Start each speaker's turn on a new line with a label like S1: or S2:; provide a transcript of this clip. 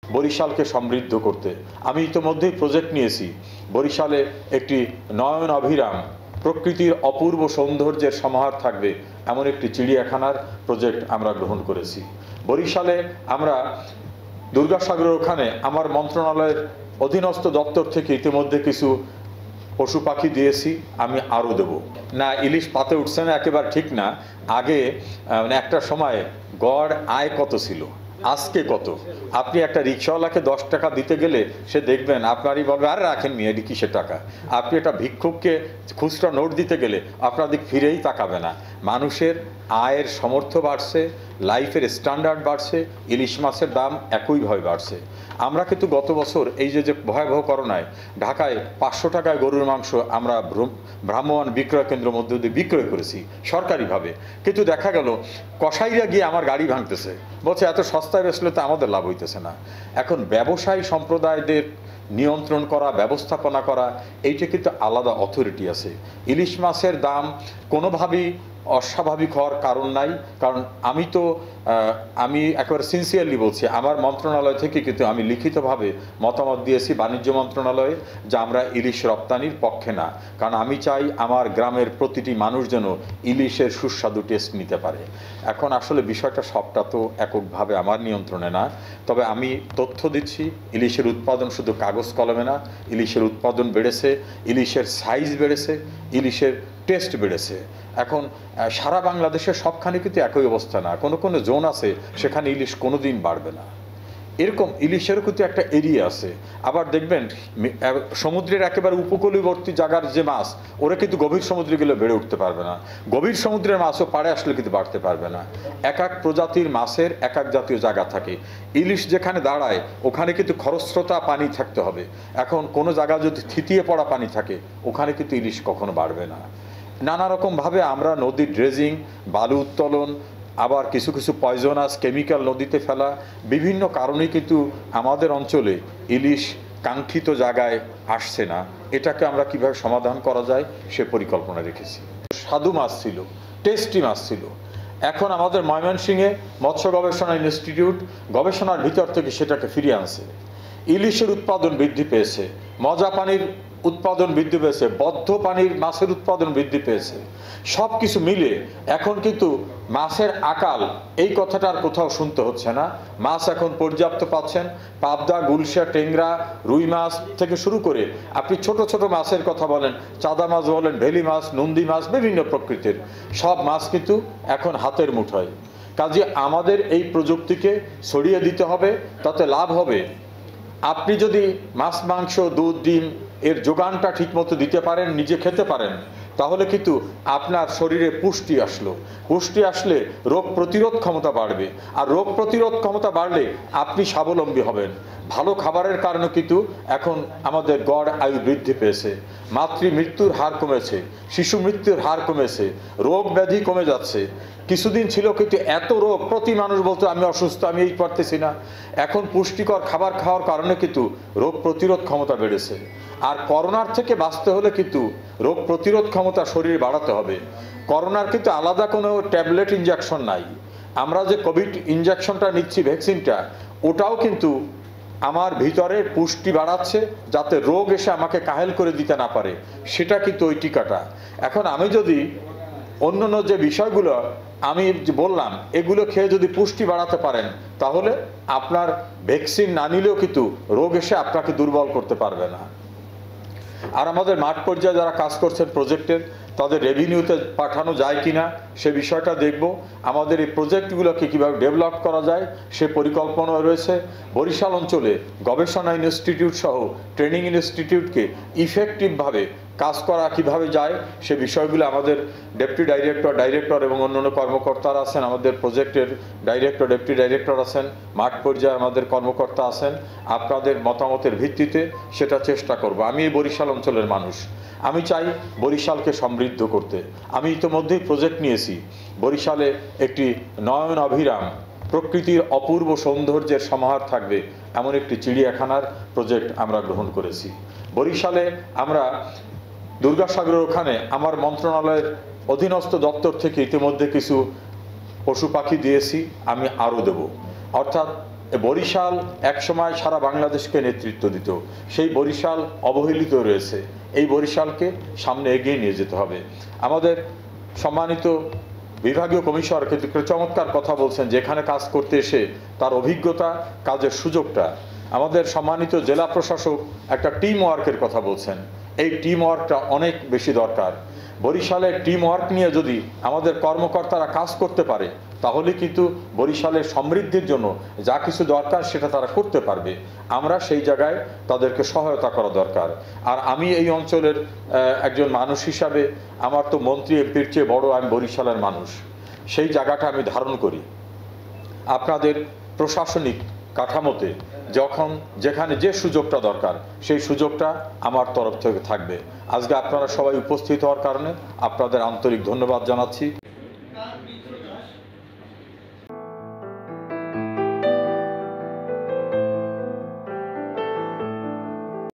S1: বরিশালকে সমৃদ্ধ করতে। আমি ইতোমধ্যেই প্রজেক্ট নিয়েছি। বরিশালে একটি নয়ন অভিরাম প্রকৃতির অপূর্ব সৌন্দর্যের সমাহার থাকবে এমন একটি চিড়িয়াখানার প্রজেক্ট আমরা গ্রহণ করেছি। বরিশালে আমরা দুর্গাসাগরের ওখানে আমার মন্ত্রণালয়ের অধীনস্থ দপ্তর থেকে ইতিমধ্যে কিছু পশু পাখি দিয়েছি, আমি আরও দেব। না, ইলিশ পাতে উঠছে না একেবারে ঠিক না। আগে মানে একটা সময় গড় আয় কত ছিল, আজকে কত? আপনি একটা রিক্সাওয়ালাকে 10 টাকা দিতে গেলে সে দেখবেন আপনারই বলবে আর রাখেন নি, এটি কিসের টাকা। আপনি একটা ভিক্ষুককে খুচরা নোট দিতে গেলে আপনার দিক ফিরেই তাকাবে না। মানুষের আয়ের সামর্থ্য বাড়ছে, লাইফের স্ট্যান্ডার্ড বাড়ছে, ইলিশ মাছের দাম একইভাবে বাড়ছে। আমরা কিন্তু গত বছর এই যে ভয়াবহ করোনায় ঢাকায় 500 টাকায় গরুর মাংস আমরা ভ্রাম্যমাণ বিক্রয় কেন্দ্রের মধ্যে দিয়ে বিক্রয় করেছি সরকারিভাবে, কিন্তু দেখা গেল কসাইরা গিয়ে আমার গাড়ি ভাঙতেছে, বলছে এত সস্তায় বেচলে তো আমাদের লাভ হইতেছে না। এখন ব্যবসায়ী সম্প্রদায়দের নিয়ন্ত্রণ করা, ব্যবস্থাপনা করা, এইটা কিন্তু আলাদা অথরিটি আছে। ইলিশ মাছের দাম কোনোভাবেই অস্বাভাবিক হওয়ার কারণ নাই, কারণ আমি একেবারে সিনসিয়ারলি বলছি, আমার মন্ত্রণালয় থেকে কিন্তু আমি লিখিতভাবে মতামত দিয়েছি বাণিজ্য মন্ত্রণালয়ে যে আমরা ইলিশ রপ্তানির পক্ষে না, কারণ আমি চাই আমার গ্রামের প্রতিটি মানুষ যেন ইলিশের সুস্বাদু টেস্ট নিতে পারে। এখন আসলে বিষয়টা সবটা তো এককভাবে আমার নিয়ন্ত্রণে না, তবে আমি তথ্য দিচ্ছি ইলিশের উৎপাদন শুধু কাগজ কলমে না, ইলিশের উৎপাদন বেড়েছে, ইলিশের সাইজ বেড়েছে, ইলিশের টেস্ট বেড়েছে। এখন সারা বাংলাদেশের সবখানে কিন্তু একই অবস্থা না, কোনো কোনো জোন আছে সেখানে ইলিশ কোনো দিন বাড়বে না। এরকম ইলিশেরও কিন্তু একটা এরিয়া আছে। আবার দেখবেন সমুদ্রের একেবারে উপকূলবর্তী জায়গার যে মাছ, ওরা কিন্তু গভীর সমুদ্রে গেলে বেড়ে উঠতে পারবে না, গভীর সমুদ্রের মাছও পাড়ে আসলে কিন্তু বাড়তে পারবে না। এক এক প্রজাতির মাছের এক এক জাতীয় জায়গা থাকে। ইলিশ যেখানে দাঁড়ায় ওখানে কিন্তু খরস্রোতা পানি থাকতে হবে। এখন কোনো জায়গা যদি থিতিয়ে পড়া পানি থাকে ওখানে কিন্তু ইলিশ কখনো বাড়বে না। নানা রকমভাবে আমরা নদীর ড্রেজিং, বালু উত্তোলন, আবার কিছু কিছু পয়জনাস কেমিক্যাল নদীতে ফেলা, বিভিন্ন কারণেই কিন্তু আমাদের অঞ্চলে ইলিশ কাঙ্ক্ষিত জায়গায় আসছে না। এটাকে আমরা কিভাবে সমাধান করা যায় সে পরিকল্পনা রেখেছি। স্বাদু মাছ ছিল, টেস্টি মাছ ছিল। এখন আমাদের ময়মনসিংহে মৎস্য গবেষণা ইনস্টিটিউট গবেষণার ভিতর থেকে সেটাকে ফিরিয়ে আনছে। ইলিশের উৎপাদন বৃদ্ধি পেয়েছে, মজা পানির উৎপাদন বৃদ্ধি পেয়েছে, বদ্ধ পানির মাছের উৎপাদন বৃদ্ধি পেয়েছে। সব কিছু মিলে এখন কিন্তু মাছের আকাল এই কথাটা আর কোথাও শুনতে হচ্ছে না। মাছ এখন পর্যাপ্ত পাচ্ছেন। পাবদা, গুলশা, টেংরা, রুই মাছ থেকে শুরু করে আপনি ছোট ছোট মাছের কথা বলেন, চাদা মাছ বলেন, ভেলি মাছ, নন্দী মাছ, বিভিন্ন প্রকৃতির সব মাছ কিন্তু এখন হাতের মুঠোয়। কাজে আমাদের এই প্রযুক্তিকে ছড়িয়ে দিতে হবে, তাতে লাভ হবে। আপনি যদি মাছ, মাংস, দুধ, ডিম এর যোগানটা ঠিকমতো দিতে পারেন, নিজে খেতে পারেন, তাহলে কিন্তু আপনার শরীরে পুষ্টি আসলো। পুষ্টি আসলে রোগ প্রতিরোধ ক্ষমতা বাড়বে, আর রোগ প্রতিরোধ ক্ষমতা বাড়লে আপনি স্বাবলম্বী হবেন। ভালো খাবারের কারণে কিন্তু এখন আমাদের গড় আয়ু বৃদ্ধি পেয়েছে, মাতৃ মৃত্যুর হার কমেছে, শিশু মৃত্যুর হার কমেছে, রোগ ব্যাধি কমে যাচ্ছে। কিছুদিন ছিল কিন্তু এত রোগ, প্রতি মানুষ বলতো আমি অসুস্থ, আমি এই পারতেছি না। এখন পুষ্টিকর খাবার খাওয়ার কারণে কিন্তু রোগ প্রতিরোধ ক্ষমতা বেড়েছে। আর করোনার থেকে বাঁচতে হলে কিন্তু রোগ প্রতিরোধ ক্ষমতা শরীরে বাড়াতে হবে। করোনার কিন্তু আলাদা কোনো ট্যাবলেট ইনজেকশন নাই। আমরা যে কোভিড ইনজেকশনটা নিচ্ছি, ভ্যাকসিনটা, ওটাও কিন্তু আমার ভিতরের পুষ্টি বাড়াচ্ছে, যাতে রোগ এসে আমাকে কাহেল করে দিতে না পারে, সেটা কিন্তু ওই টিকাটা। এখন আমি যদি অন্যান্য যে বিষয়গুলো আমি বললাম এগুলো খেয়ে যদি পুষ্টি বাড়াতে পারেন, তাহলে আপনার ভ্যাকসিন না নিলেও কিন্তু রোগ এসে আপনাকে দুর্বল করতে পারবে না। আর আমাদের মাঠ পর্যায়ে যারা কাজ করছেন প্রজেক্টের, তাদের রেভিনিউতে পাঠানো যায় কিনা সে বিষয়টা দেখব। আমাদের এই প্রজেক্টগুলোকে কীভাবে ডেভেলপ করা যায় সে পরিকল্পনা রয়েছে। বরিশাল অঞ্চলে গবেষণা ইনস্টিটিউট সহ ট্রেনিং ইনস্টিটিউটকে ইফেক্টিভভাবে কাজ করা কিভাবে যায় সে বিষয়গুলো আমাদের ডেপুটি ডাইরেক্টর এবং অন্যান্য কর্মকর্তারা আছেন, আমাদের প্রজেক্টের ডাইরেক্টর, ডেপুটি ডাইরেক্টর আছেন, মাঠ পর্যায়ে আমাদের কর্মকর্তা আছেন। আপনাদের মতামতের ভিত্তিতে সেটা চেষ্টা করব। আমি এই বরিশাল অঞ্চলের মানুষ, আমি চাই বরিশালকে সমৃদ্ধ করতে। আমি ইতোমধ্যেই প্রজেক্ট নিয়েছি। বরিশালে একটি নয়ন অভিরাম প্রকৃতির অপূর্ব সৌন্দর্যের সমাহার থাকবে এমন একটি চিড়িয়াখানার প্রজেক্ট আমরা গ্রহণ করেছি। বরিশালে আমরা দুর্গাসাগরের ওখানে আমার মন্ত্রণালয়ের অধীনস্থ দপ্তর থেকে ইতিমধ্যে কিছু পশু পাখি দিয়েছি, আমি আরও দেব। অর্থাৎ বরিশাল একসময় সারা বাংলাদেশকে নেতৃত্ব দিত, সেই বরিশাল অবহেলিত রয়েছে। এই বরিশালকে সামনে এগিয়ে নিয়ে যেতে হবে। আমাদের সম্মানিত বিভাগীয় কমিশনার কিন্তু চমৎকার কথা বলছেন, যেখানে কাজ করতে এসে তার অভিজ্ঞতা, কাজের সুযোগটা। আমাদের সম্মানিত জেলা প্রশাসক একটা টিম ওয়ার্কের কথা বলছেন, এই টিম ওয়ার্কটা অনেক বেশি দরকার। বরিশালের টিম ওয়ার্ক নিয়ে যদি আমাদের কর্মকর্তারা কাজ করতে পারে, তাহলে কিন্তু বরিশালের সমৃদ্ধির জন্য যা কিছু দরকার সেটা তারা করতে পারবে। আমরা সেই জায়গায় তাদেরকে সহায়তা করা দরকার। আর আমি এই অঞ্চলের একজন মানুষ হিসাবে, আমার তো মন্ত্রী এমপির চেয়ে বড় আমি বরিশালের মানুষ, সেই জায়গাটা আমি ধারণ করি। আপনাদের প্রশাসনিক কাঠামোতে যখন যেখানে যে সুযোগটা দরকার, সেই সুযোগটা আমার তরফ থেকে থাকবে। আজকে আপনারা সবাই উপস্থিত হওয়ার কারণে আপনাদের আন্তরিক ধন্যবাদ জানাচ্ছি।